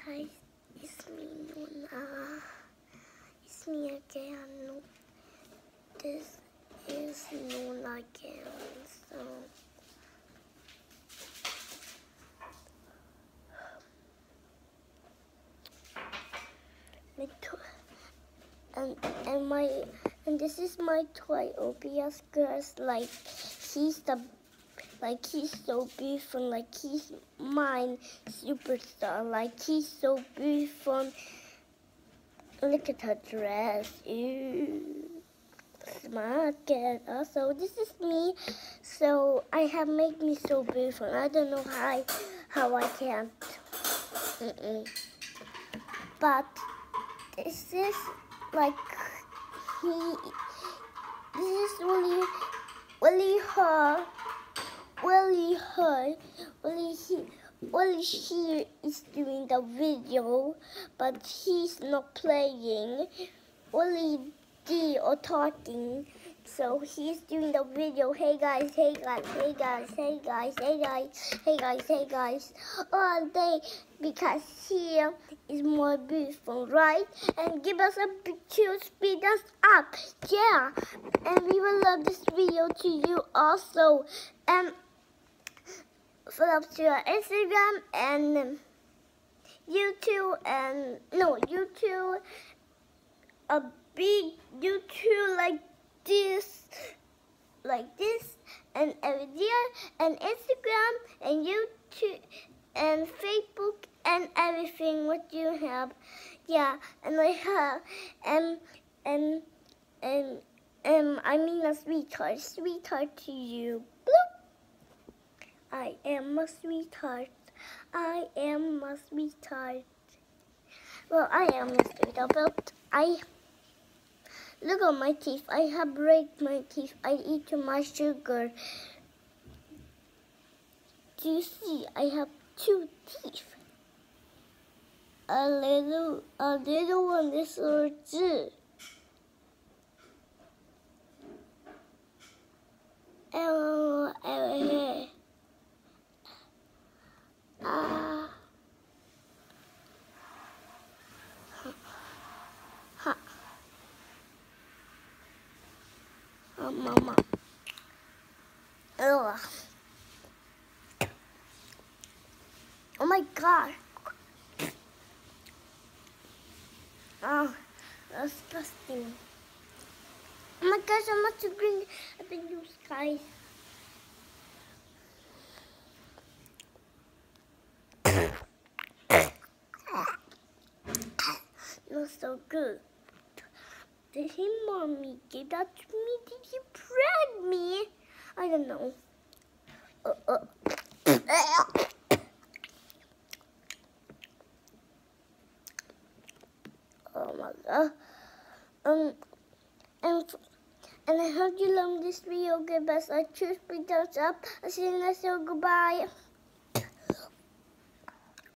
guys, it's me, Luna. It's me again. This is Luna again. And this is my toy OBS girls. He's so beautiful. He's mine superstar. He's so beautiful. Look at her dress. Ew. Smart girl. Also, this is me. So I have made me so beautiful. I don't know how I can't. But this is this is Willie here is doing the video, but he's not playing. Willie D or talking, so he's doing the video. Hey guys, hey guys, hey guys, hey guys, hey guys, hey guys, hey guys, all day, because here is more beautiful, right? And give us a big cheer, speed us up, yeah. And we will love this video to you also. And follow up to our Instagram and YouTube a big YouTube like this, and every year, and Instagram and YouTube and Facebook and everything what you have, yeah. And I have I mean a sweetheart to you. Bloop. I am a sweetheart. I am a sweetheart. Well, I am a sweetheart, but look at my teeth. I have break my teeth. I eat too much sugar. Do you see? I have 2 teeth. A little one is a字. Mama. Ugh. Oh my God. Oh, disgusting. Oh my gosh, I must bring up in blue skies. You're so good. Did he, Mommy, give that to me? Did he prank me? I don't know. Oh my God. And I hope you love this video. Give us a 2 thumbs up. I'll see you next time. Goodbye.